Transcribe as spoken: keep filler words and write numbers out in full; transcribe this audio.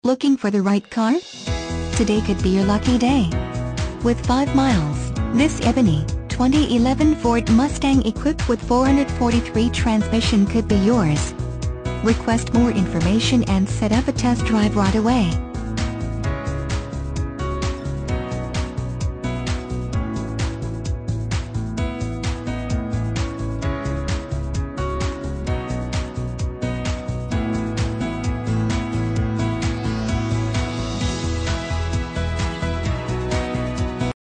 Looking for the right car? Today could be your lucky day. With five miles, this Ebony, twenty eleven Ford Mustang equipped with four hundred forty-three transmission could be yours. Request more information and set up a test drive right away.